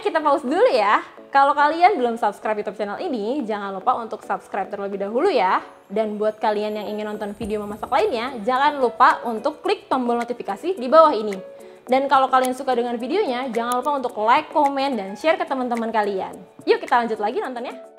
kita pause dulu ya. Kalau kalian belum subscribe YouTube channel ini, jangan lupa untuk subscribe terlebih dahulu ya. Dan buat kalian yang ingin nonton video memasak lainnya, jangan lupa untuk klik tombol notifikasi di bawah ini. Dan kalau kalian suka dengan videonya, jangan lupa untuk like, komen, dan share ke teman-teman kalian. Yuk kita lanjut lagi nontonnya.